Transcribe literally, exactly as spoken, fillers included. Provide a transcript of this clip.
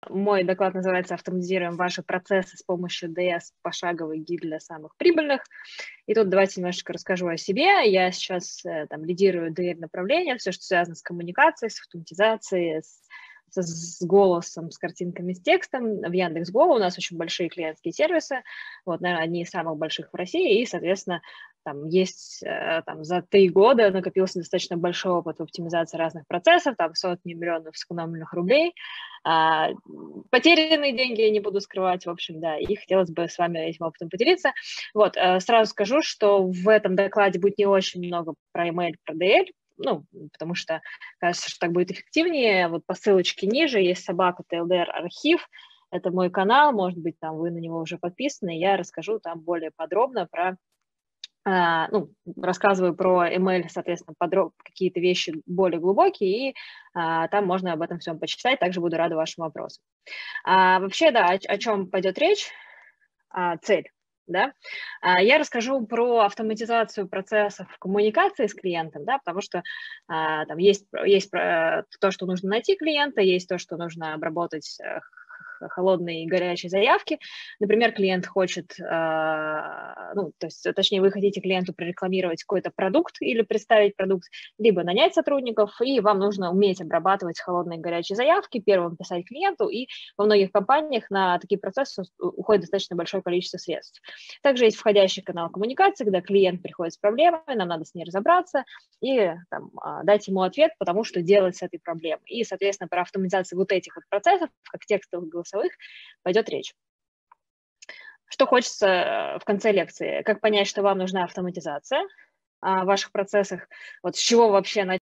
Мой доклад называется «Автоматизируем ваши процессы с помощью ди эс. Пошаговый гид для самых прибыльных». И тут давайте немножечко расскажу о себе. Я сейчас э, там лидирую ди эл-направление, все, что связано с коммуникацией, с автоматизацией, с, с, с голосом, с картинками, с текстом. В Яндекс.Го у нас очень большие клиентские сервисы, вот, наверное, одни из самых больших в России, и, соответственно, там есть, э, там, за три года накопился достаточно большой опыт в оптимизации разных процессов, там сотни миллионов сэкономленных рублей. А, потерянные деньги я не буду скрывать, в общем, да, и хотелось бы с вами этим опытом поделиться. Вот, сразу скажу, что в этом докладе будет не очень много про email, про ди эл, ну, потому что кажется, что так будет эффективнее. Вот по ссылочке ниже есть собака ти эл ди ар архив, это мой канал, может быть, там вы на него уже подписаны, я расскажу там более подробно про Uh, ну, рассказываю про эм эл, соответственно, подробно какие-то вещи более глубокие, и uh, там можно об этом всем почитать, также буду рада вашим вопросам. Uh, вообще, да, о, о чем пойдет речь? Uh, цель, да? Uh, я расскажу про автоматизацию процессов коммуникации с клиентом, да, потому что uh, там есть, есть то, что нужно найти клиента, есть то, что нужно обработать холодные и горячие заявки. Например, клиент хочет, э, ну, то есть, точнее, вы хотите клиенту прорекламировать какой-то продукт или представить продукт, либо нанять сотрудников, и вам нужно уметь обрабатывать холодные и горячие заявки, первым писать клиенту, и во многих компаниях на такие процессы уходит достаточно большое количество средств. Также есть входящий канал коммуникации, когда клиент приходит с проблемой, нам надо с ней разобраться и там, дать ему ответ, потому что делать с этой проблемой. И, соответственно, про автоматизацию вот этих вот процессов, как текстовых, голосовых, пойдет речь. Что хочется в конце лекции? Как понять, что вам нужна автоматизация в ваших процессах? Вот с чего вообще начать?